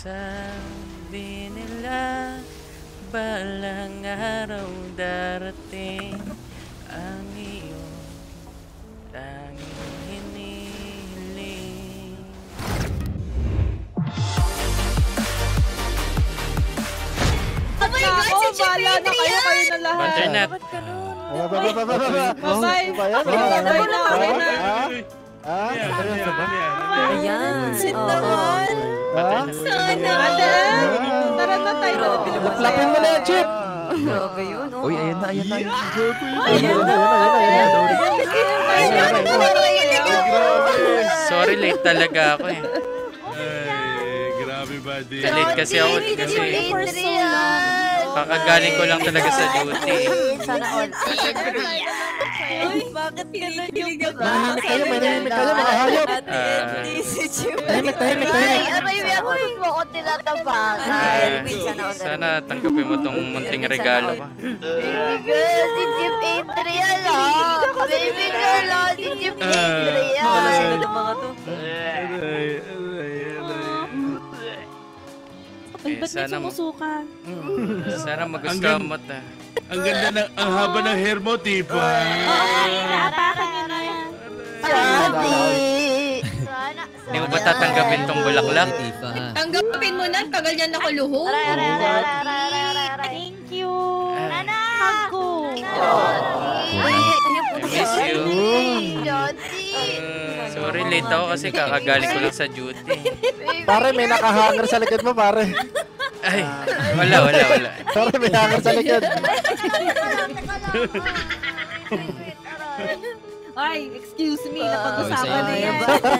Sabi nila balang araw darating ang iyong tanging hinihiling. Oh my God, si Chip Bahala na kayo na lahat. Butternut. Bye-bye. Bye-bye na kami na. Ayan. Sit naman. Sana. Ate, tara na tayo. Lapin mo na yan, Chip! Grabe yun. Uy, ayan na. Ayan na. Sorry, late talaga ako eh. Grabe buddy. Late kasi ako kasi kakagaling ko lang talaga sa duty. Sana all. Bakit ganun yung Manahimik kayo, mga hayop! si Chip? Tahimik. Aray, may ako mo ako tinatapak. Sana tanggapin mo tong munting regalo ko. Baby girl, si Chip Adrian Baby girl, si Chip Adrian. Sana magustuhan mo ta. Ang ganda ng, ang haba ng hair mo, tipo. Napakan nyo na yan. Hindi mo ba tatanggapin tong bulaklak? Tanggapin mo na, tagal niya nakuluho. Thank you. Hug ko. I miss you. Sorry, late ako kasi kakagaling ko lang sa duty. Pare, may nakahanger sa likod mo, pare. Ay, wala. Pare, may hanger sa likod. Ay, excuse me, napag-usapan na yan.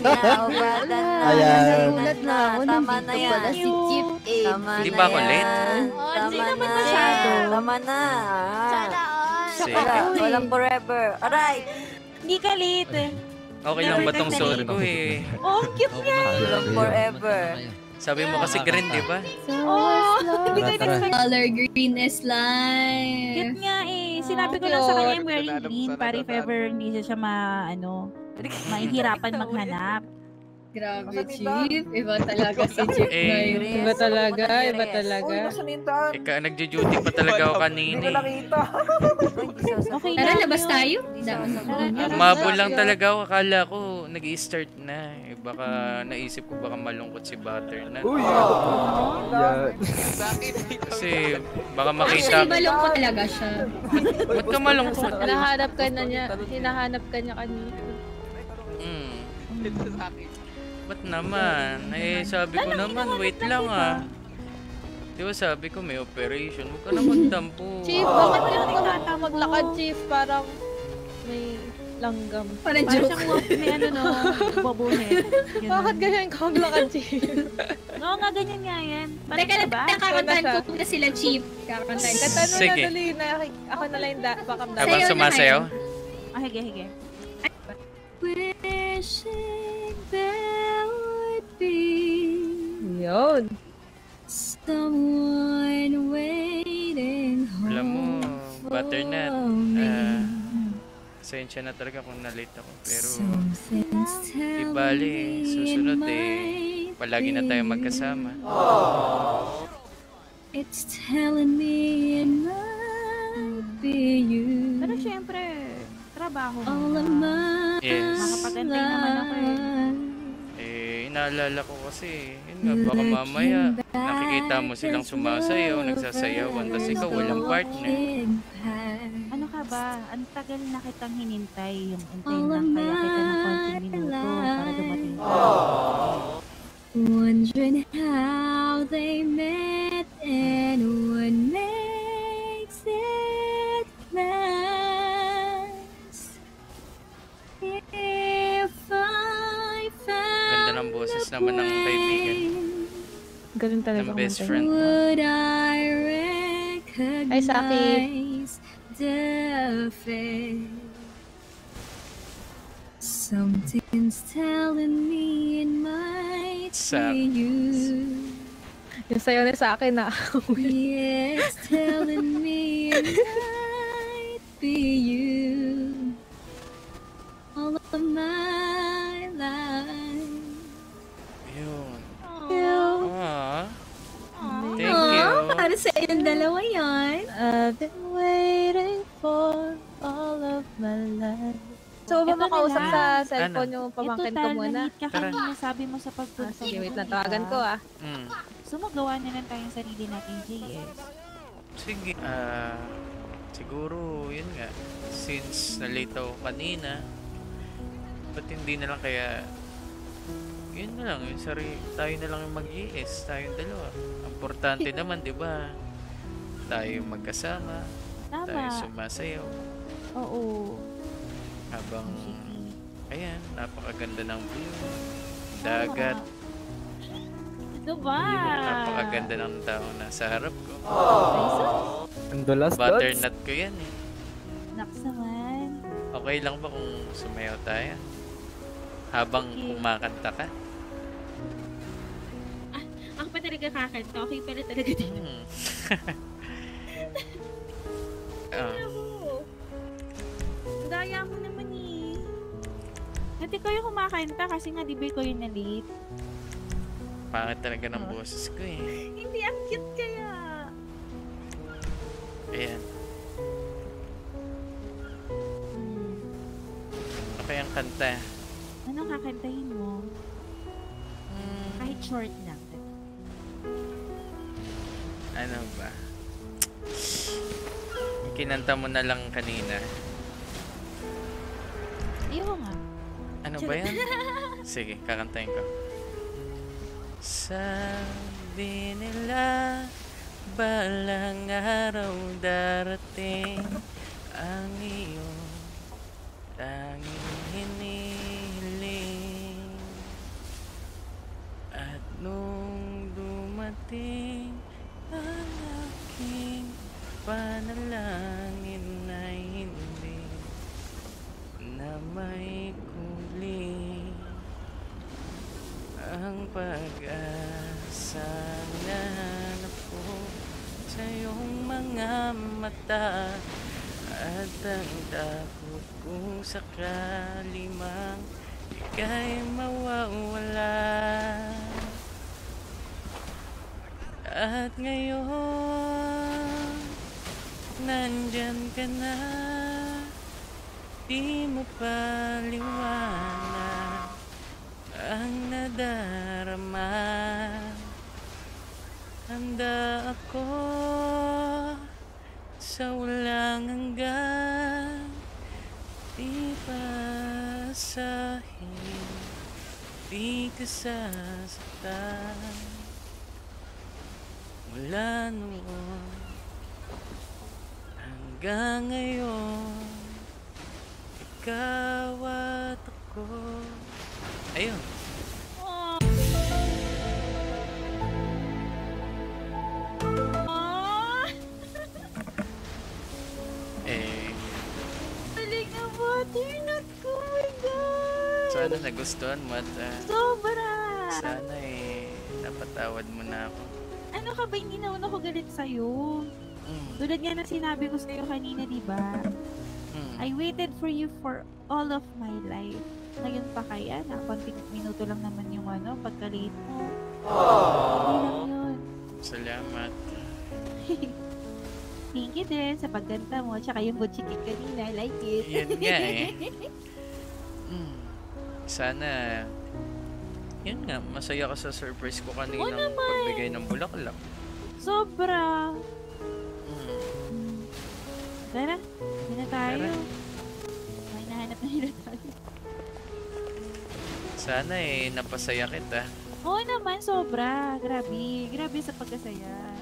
Ayan. Tama na yan. Si Chip Di ba ako late? Hindi naman masyado. Tama na. Sige. Walang forever. Aray. Hindi ka late eh. Okay lang ba tong suot ko eh? Oh, cute niya. Walang forever. Sabi mo kasi green, di ba? Oh, hindi ko in-expect. Color green is life. Cute nga eh. Sinabi ko lang sa kanya yung wearing green para if ever hindi siya mahihirapan maghanap. Grabe, Chip. Iba talaga si Chip na yun. Iba talaga. Ika, nagjo-duty pa talaga ako kanina eh. Okay Tara, lang labas yun. tayo. Mabul lang talaga ako. Akala ko nag-i-start na. Eh, baka naisip ko baka malungkot si Butternut. Kasi baka makita Actually, malungkot talaga siya. Ba't ka malungkot? Hinahanap ka niya kanina. Ba't naman? Eh, sabi ko naman, wait lang ah. Di ba sabi ko may operation? Huwag ka na magtampo. Chief, bakit ganun ka maglakad, Chief? Parang may langgam. Parang joke. May babuhin. Bakit ganyan ka maglakad, Chief? Oo nga, ganyan nga yan. Teka, nakakantahan ko na sila, Chip. Kakantahan. Katanong Sige. na tuloy na ako na lang baka Habang sumasayaw? hige. Wishing there would be Yun. someone waiting Alam mo, home Butternut, for me. pasensya na talaga kung na-late ako. Pero, Something's di telling bali, me susunod it eh, might palagi na tayo be magkasama. It's telling me it might be you. Pero syempre, trabaho All of mo. my Yes. Makapag-antay naman ako Inaalala ko kasi, yun nga, baka mamaya, nakikita mo silang sumasayaw, nagsasayawan, tapos ikaw walang partner. Ano ka ba? Ang tagal na kitang hinintay. Yung antayin lang kaya kita ng konting minuto para dumating. Wondering how they met and what makes it last. If I found Ganda ng boses naman ng kaibigan, Ganun talaga. ng best friend. would I recognize Saki. the face? Something's telling me it might Sak. be you. Yung sayo na sa akin na. Yeah, it's telling me it might be you. All of my life. Yun. You Ah, Para sa inyong dalawa yan. I've been waiting for all of my life. So, ba Ito na makausap lang. sa cellphone yung Ito pamangkin ko tal, muna? na-meet ka Tara. kanina, sabi mo sa pagpunta Sige, mo, wait lang. diba? Tawagan ko So, magawa na lang tayong sarili nating JS. Sige. Siguro, yun nga. Since na-late ako kanina, ba't hindi na lang kaya yun na lang, yung tayo na lang yung mag-iis, tayong dalawa. Importante naman, di ba? Tayo magkasama, tayo Tama. sumasayaw. Oo. Habang, Sige. ayan, napakaganda ng view. Dagat. Ito ba? Napakaganda ng tao nasa harap ko. Ang dulas, Butternut ko yan eh. Naks naman. Okay lang ba kung sumayaw tayo? Habang Sige. kumakanta ka? Ako pa talaga kakanta. Okay pala talaga din. Ah, Daya mo naman eh. Hindi ko yung kumakanta kasi nga di ba ko yung na-late. pangit talaga ng boses ko eh. Hindi, ang cute kaya. Ayan. Hmm. Okay ang kanta. Anong kakantahin mo? Kahit short lang. Ano ba? Kinanta mo na lang kanina. Iyo nga. Ano ba yan? Sige, kakantahin ko. Sabi nila, balang araw darating ang iyong tanging hinihiling. At nung dumating ang aking panalangin ay hindi na may kuling ang pag-asa na hanap ko sa iyong mga mata at ang takot kung sakali mang ika'y mawawala. At ngayon, nandyan ka na, di mo paliwanag ang nadarama. Handa ako sa walang hanggan, di pasahin, di ka sasaktan. Mula noon hanggang ngayon, ikaw at ako. Ayun. Eh, Galing na butternut ko, oh my God! sana nagustuhan mo at Sobra! sana napatawad mo na ako. Ano ka ba, hindi naman ako galit sa'yo. Tulad nga ng sinabi ko sa'yo kanina, di ba? I waited for you for all of my life. Ngayon pa kaya, na konting minuto lang naman yung pagka-late mo. Hindi lang yun. Salamat. Thank you din sa pagganda mo, tsaka yung butchikik kanina, I like it. Yan nga eh. Sana, yun nga, masaya ka sa surprise ko kaninang pagbigay ng bulaklak. Sobra! Tara, hindi na tayo. Tara. May nahanap na nila tayo. Sana napasaya kita. Oo naman, sobra. Grabe. Grabe sa pagkasaya.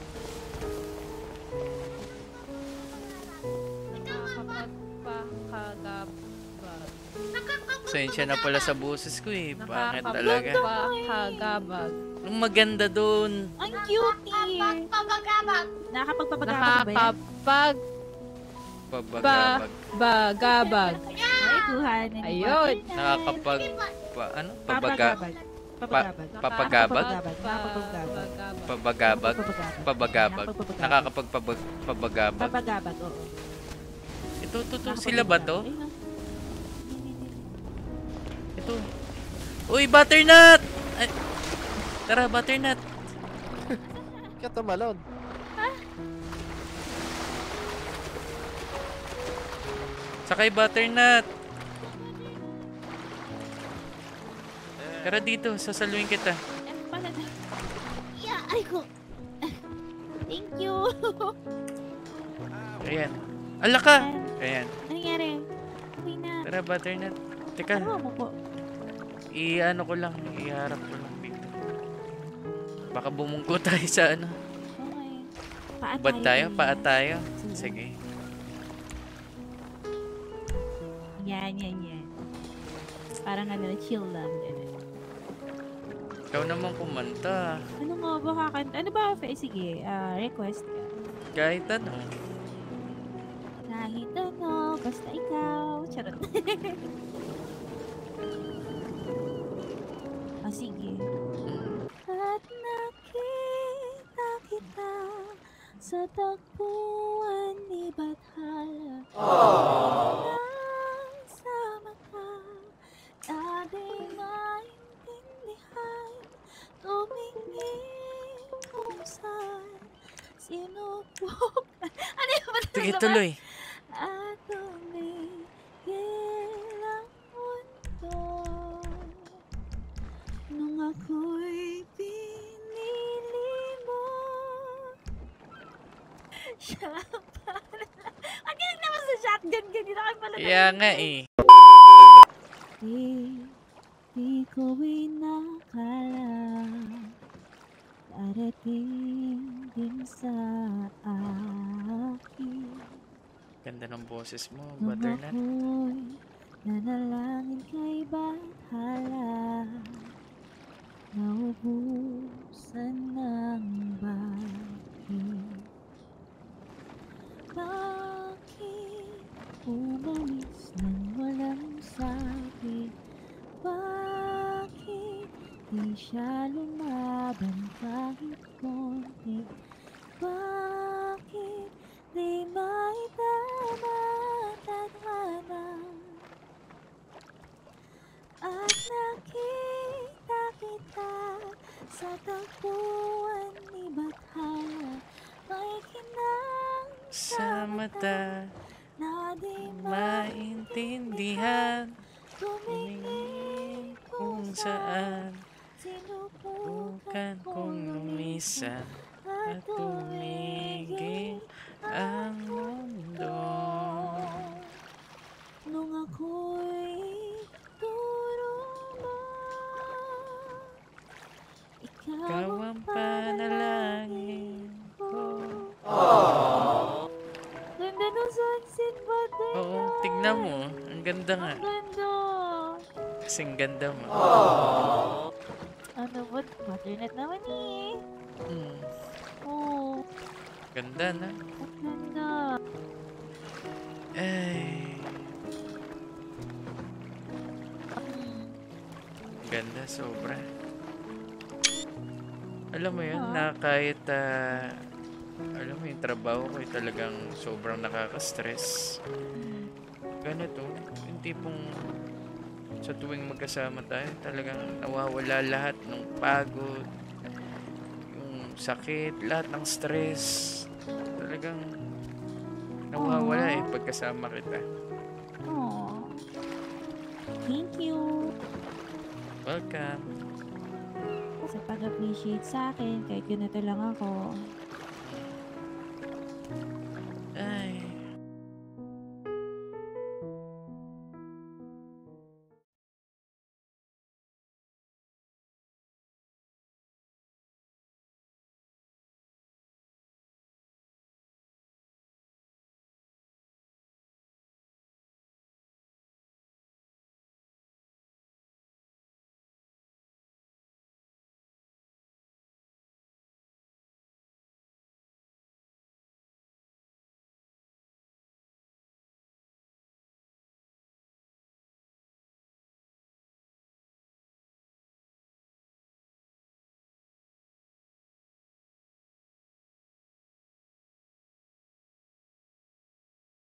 Pasensya na pala sa boses ko eh. Bakit talaga? Nakakapagpakagabag. Ang maganda doon. Ang cutie! Nakakapagpapagabag ba yan? Pabagabag. Bagabag. Ay, kuhan. Ayun. Nakakapag... ano? Papagabag. Papagabag. Papagabag? Nakakapagpagabag. Pabagabag? Pabagabag. Nakakapagpabagabag. Papagabag, oo. Ito. Sila ba to? Ayun, no? Ito. Uy, butternut! Ay, tara, butternut. Kaya tumalon. Sakay butternut. Tara dito, sasaluhin kita. Pala na. Yeah, ay ko. Thank you. Ayan. Ala ka! Ayan. Ano nangyari? Okay na. Tara butternut. Teka, Ano mo po? i-ano ko lang, iharap ko lang dito. Baka bumungko tayo sa ano. Okay. Paa Ba't tayo? kuya. Paa tayo? Sige. Yan. Parang ano, chill lang. Ikaw naman kumanta. Ano nga ba kakanta? Ano ba? Sige, request ka. Kahit ano. Kahit ano, basta ikaw. Charot. Sige. At nakita kita sa tagpuan ni Bathala. Nang sa mata, dating maintindihan, tumingin kung saan sinubukan. Ano yung ba? Sige, tuloy. At tumigil ang mundo nung ako'y pinili mo. Siya pala. Ang galing naman sa shotgun ganyan. Ako pala. Kaya nga eh. Di ko inakala darating din sa akin. Ganda ng boses mo, Nung butternut. ako'y nanalangin kay Bathala, naubusan ng bakit. Bakit umalis nang walang sabi? Bakit di siya lumaban kahit konti? Bakit di maitama tadhana? At nakita kita sa tagpuan ni Bathala, may kinang Sa mata, na di maintindihan. tumingin Kung saan sinubukan bukan kong lumisan at tumigil ang mundo. Nung ako'y turo mo, Ikaw ang panalangin ko. Ganda ng sunset butter. Oo, tignan mo. Ang ganda nga. Ang ganda. Kasing ganda mo. Ano ba? Butternut naman eh. Mm, Oo. ganda na. Ang ganda. Ay, ganda sobra. Alam mo yun, na kahit alam mo yung trabaho ko ay talagang sobrang nakaka-stress. Ganito, yung tipong sa tuwing magkasama tayo, talagang nawawala lahat ng pagod, yung sakit, lahat ng stress. Talagang nawawala pagkasama kita. Aww. Thank you. Welcome. Sa pag-appreciate sa akin, kahit ganito lang ako.